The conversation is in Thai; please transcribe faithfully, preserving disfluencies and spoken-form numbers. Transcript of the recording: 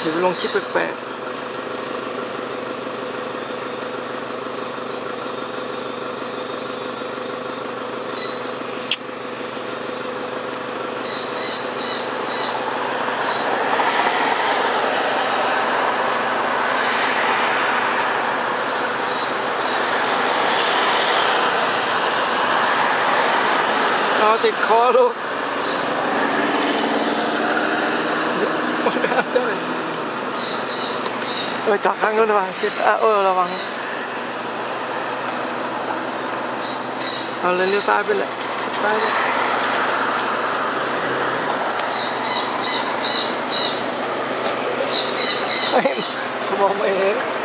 ดี๋ยวลงคลิปแปลกๆเอาติดคอลูกเออจอดข้างนู้นระวังชิดอ่ะเออระวังเอาเลยเลี้ยวซ้ายไปเลยชิดซ้ายไปเฮ้ยมองไม่เห็น